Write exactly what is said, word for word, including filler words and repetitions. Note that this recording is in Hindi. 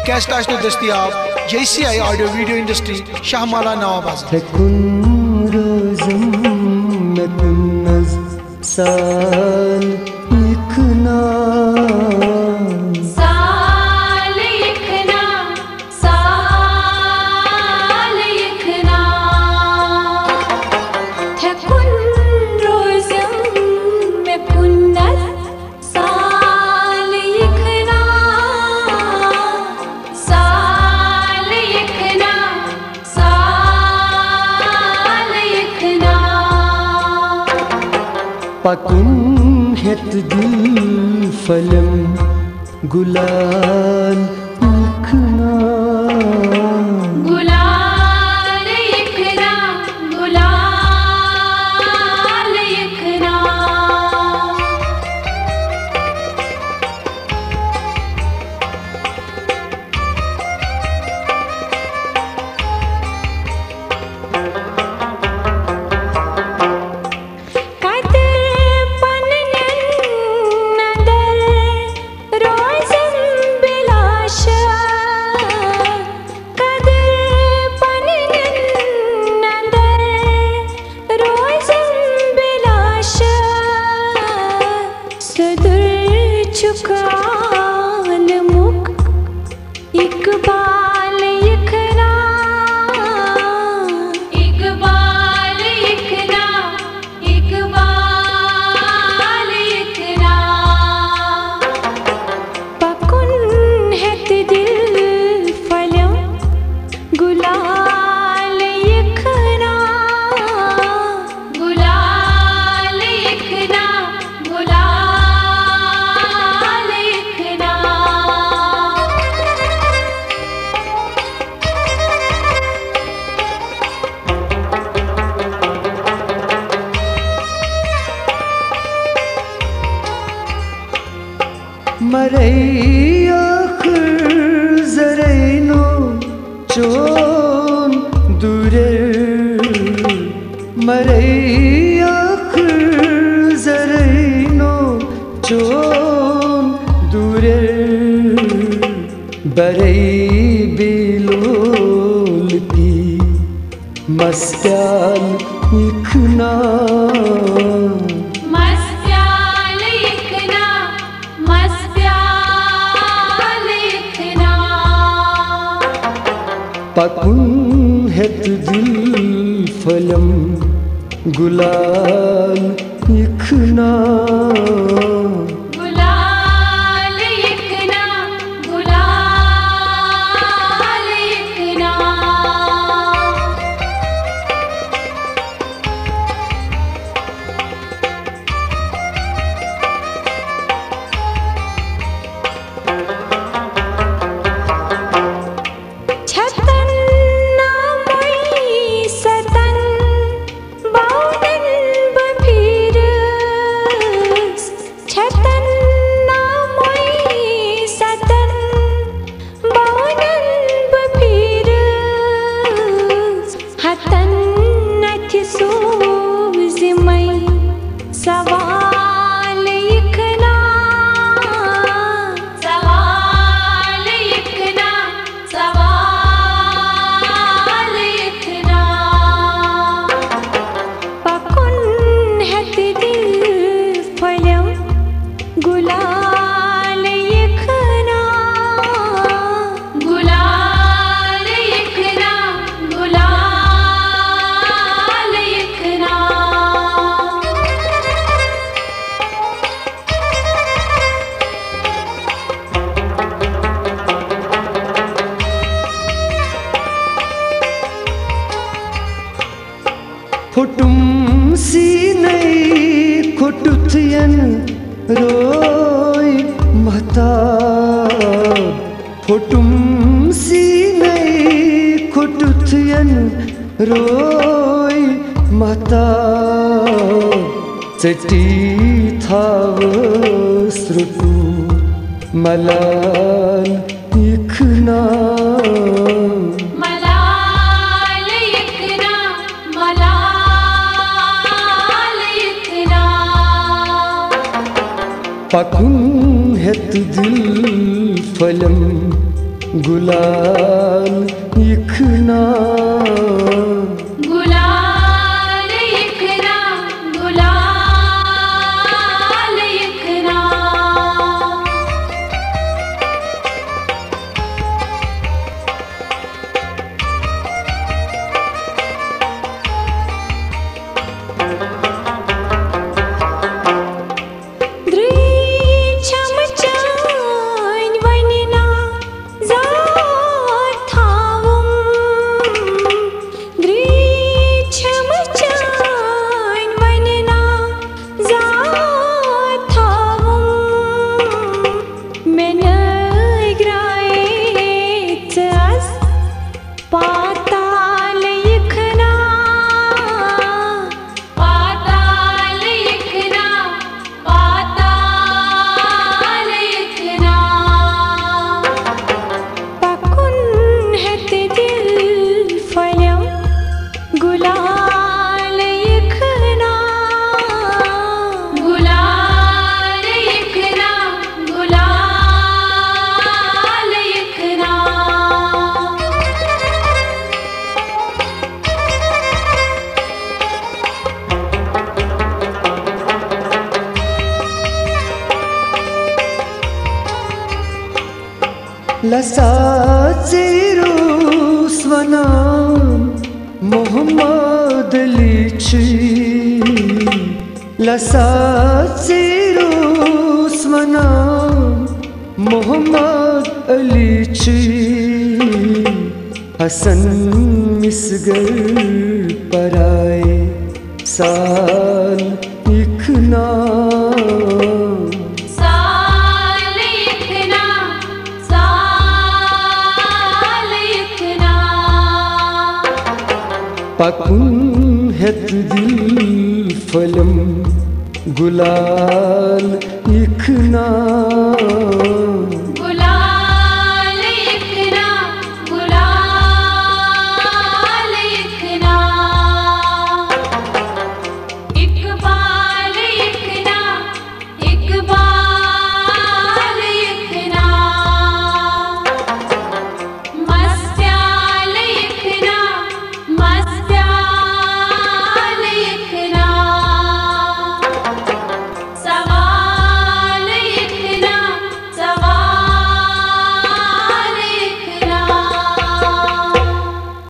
कैसेट आज तो दस्तियाब जैसी आई ऑडियो वीडियो इंडस्ट्री शाहमाला नवाबाज साल लिखना साल लिखना साल लिखना थकुन रोज़म में कुन्नत साल लिखना साल लिखना साल लिखना पकुन हेत दिल फलम गुलाल लिखना गुलाल लिखना गुलाल लिखना इकबाल लिखना इकबाल लिखना इकबाल लिखना पकुन हेत दिल फलम गुलाल लिखना गुलाल लिखना गुलाल लिखना मरे आखिर जरैनो चोन दूरे मरे आखिर जरैनो चोन दूरे बरे बिलोल की मस्त्याल लिखना पकुन हेत दिल फलम गुलाल लिखना गुलाल लिखना गुलाल लिखना सवाल लिखना सवाल लिखना सवाल लिखना पकुन हेत दिल फलम गुलाल लिखना गुलाल लिखना गुलाल लिखना फुटुम सी नहीं खुटुथियन रोय महता फुटुम सी नहीं खुटुथियन रोय महता चटी थाव श्रुतु मलाल लिखना पकुन हेत दिल फलम गुलाल इखना गुलाल इखना गुलाल इखना पाताल इखना पाताल इखना पाताल इखना पकुन हत दिल फलम गुलाल इखना गुलाल इखना गुलाल इखना लसाचेरो स्वना मोहम्मद अलीची लसाचेरो स्वना मोहम्मद अलीची हसन मिसगर पराए साल इखना पकुन हत दिल फलम गुलाल इखना